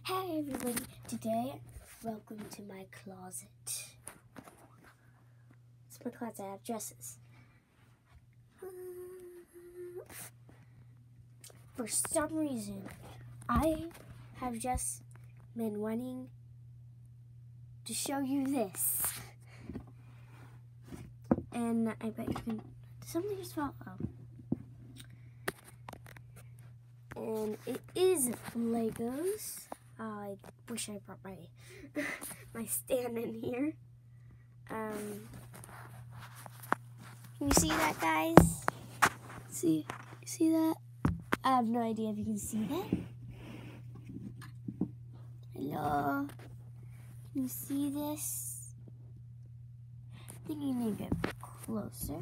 Hey everybody, today, welcome to my closet. It's my closet, I have dresses. For some reason, I have just been wanting to show you this. And I bet you can, something just fell out. And it is Legos. I wish I brought my my stand in here. Can you see that, guys? See that? I have no idea if you can see that. Hello? Can you see this? I think you need to get closer.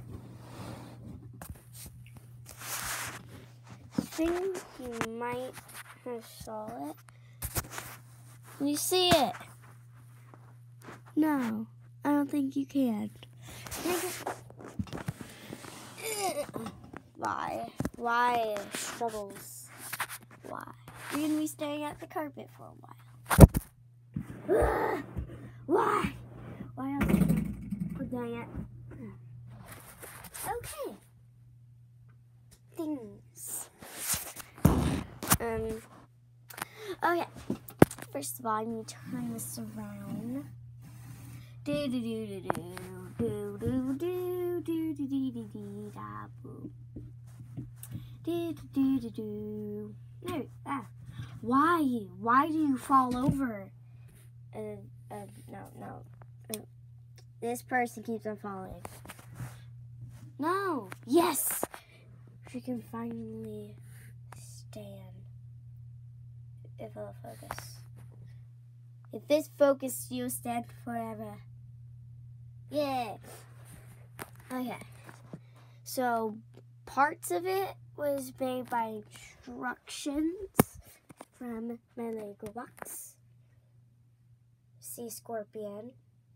I think you might have saw it. Can you see it? No, I don't think you can. Why? Why struggles? Why? You're gonna be staring at the carpet for a while. Why? Why else? Oh, dang it. Okay. Things. Okay. First of all, I need to turn this around. Do do do do do do do do do do do do da boo. Do do do do. No. Why? Why do you fall over? No. This person keeps on falling. No. Yes. She can finally stand. If it'll focus. If this focus, you'll stand forever. Yeah. Okay. So, parts of it was made by instructions from my Lego box. Sea Scorpion.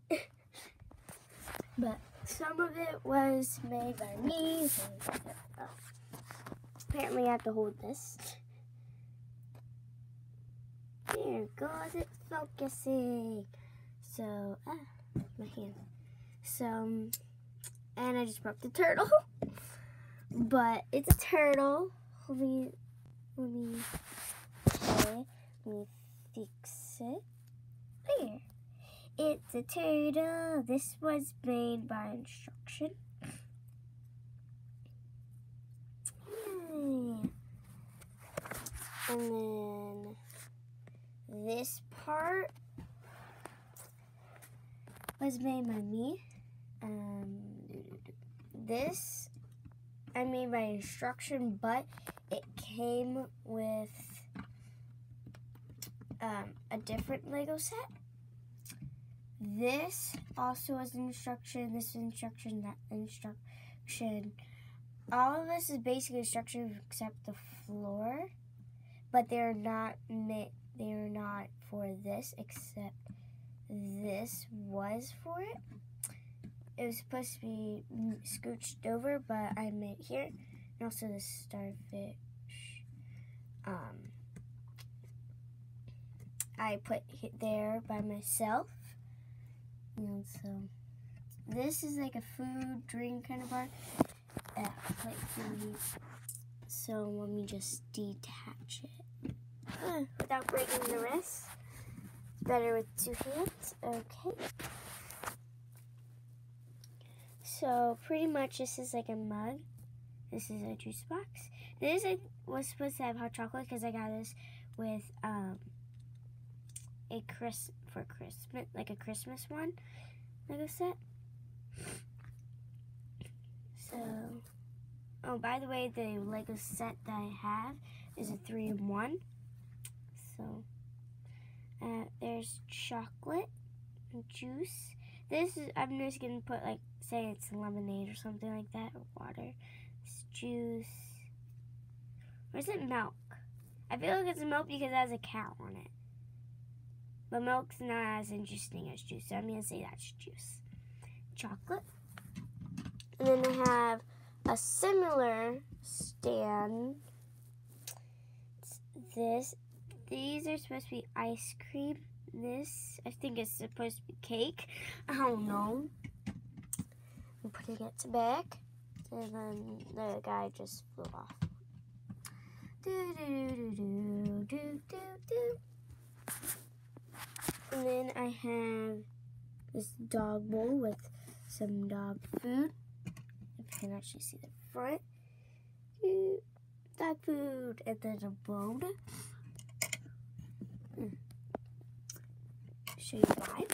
But some of it was made by me. Apparently, I have to hold this. There goes it focusing. So, my hand. So, and I just broke the turtle. But it's a turtle. Let me fix it. There. It's a turtle. This was made by instruction. Yay. And then this part was made by me. This I made by instruction, but it came with a different Lego set. This also was instruction. This is instruction. That instruction. All of this is basically instruction except the floor, but they're not for this, except this was for it. It was supposed to be scooched over, but I made it here. And also the starfish. I put it there by myself. And so this is like a food, drink kind of bar. So let me just detach it. Without breaking the wrist. It's better with two hands. Okay. So pretty much this is like a mug. This is a juice box. This was supposed to have hot chocolate because I got this with for Christmas, like a Christmas one Lego set. So, oh, by the way, the Lego set that I have is a 3-in-1. So, there's chocolate and juice. This is, I'm just going to put, like, say it's lemonade or something like that, or water. It's juice. Or is it milk? I feel like it's milk because it has a cow on it. But milk's not as interesting as juice, so I'm going to say that's juice. Chocolate. And then I have a similar stand. This these are supposed to be ice cream. This, I think, is supposed to be cake. I don't know. I'm putting it back. And then the guy just flew off. And then I have this dog bowl with some dog food. If you can actually see the front. Dog food. And then a bone. Show you why.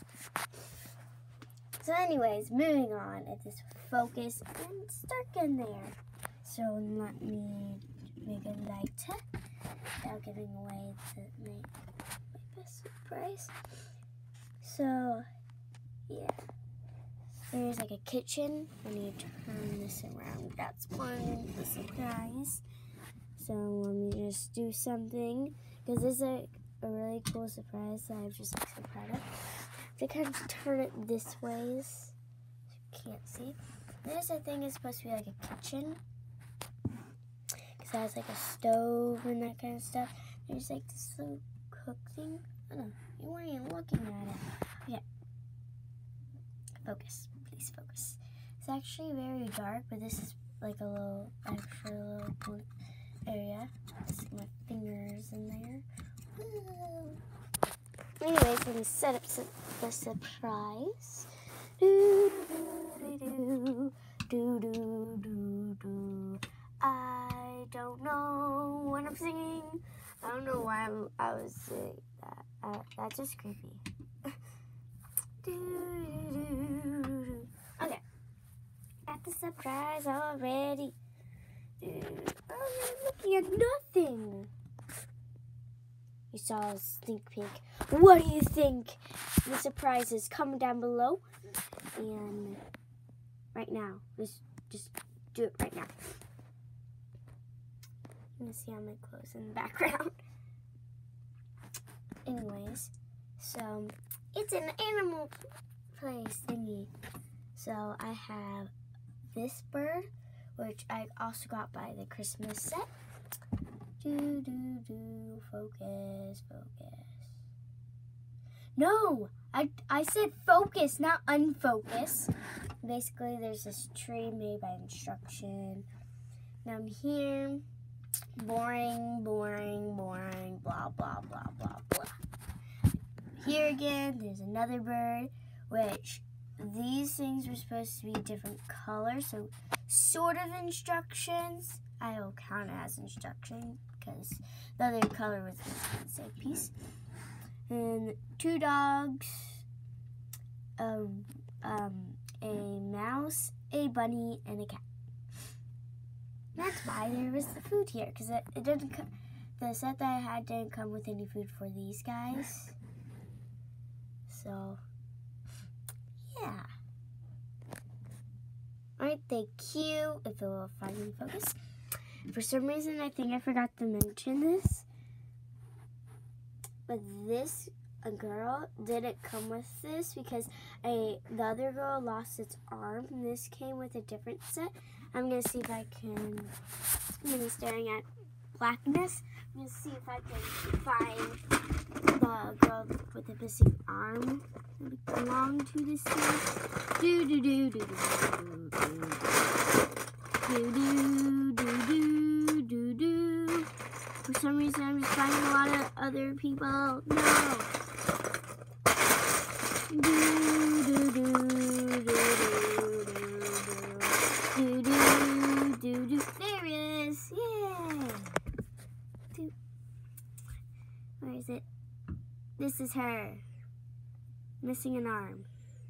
So anyways, moving on. It's this focus and it's dark in there. So let me make a lighter without giving away my best surprise. So yeah, there's like a kitchen. I need to turn this around. That's one of the surprise. So let me just do something because this is a really cool surprise that I'm just so proud of. To kind of turn it this way, so you can't see. This, I think, is supposed to be like a kitchen. Because it has like a stove and that kind of stuff. There's like this little cook thing. I don't know. You weren't even looking at it. Okay. Focus. Please focus. It's actually very dark, but this is like a little extra little cool area. Just my fingers in there. Woo. Anyways, let me set up the surprise. I don't know what I'm singing. I don't know why I was saying that. That's just creepy. Okay. At the surprise already. I'm looking at nothing. You saw a sneak peek. What do you think? The surprise is comment down below. And right now, just do it right now. You can see all my clothes in the background. Anyways, so it's an animal place thingy. So I have this bird, which I also got by the Christmas set. Focus. No, I said focus, not unfocus. Basically, there's this tree made by instruction. Now I'm here, boring, blah, blah, blah, blah, blah. Here again, there's another bird, which these things were supposed to be different colors, so sort of instructions. I will count it as instruction because the other color was the same piece. And 2 dogs, a mouse, a bunny, and a cat. That's why there was the food here, because it didn't. The set that I had didn't come with any food for these guys. So yeah, aren't they cute? If it will finally focus. For some reason, I think I forgot to mention this, but a girl didn't come with this because the other girl lost its arm, and this came with a different set. I'm going to see if I can, I'm going to be staring at blackness. I'm going to see if I can find the girl with the missing arm that belonged to this set. For some reason, I'm just finding a lot of other people. No. There it is. Yay. Where is it? This is her. Missing an arm.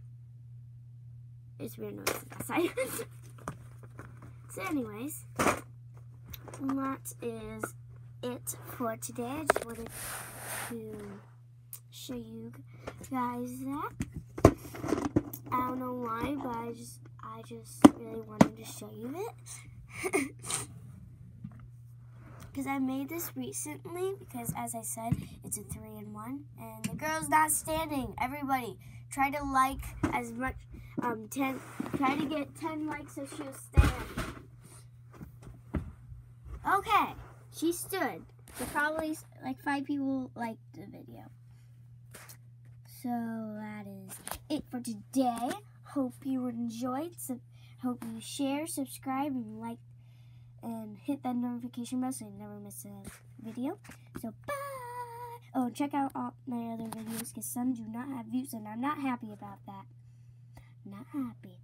It's weird noise on that side. So anyways, that is it for today. I just wanted to show you guys that. I don't know why, but I just really wanted to show you it. Because I made this recently because, as I said, it's a 3-in-1 and the girl's not standing. Everybody, try to like as much, try to get 10 likes so she'll stand. Okay, she stood. So probably like 5 people liked the video. So that is it for today. Hope you enjoyed. Hope you share, subscribe, and like, and hit that notification bell so you never miss a video. So bye. Oh, check out all my other videos because some do not have views, and I'm not happy about that. Not happy.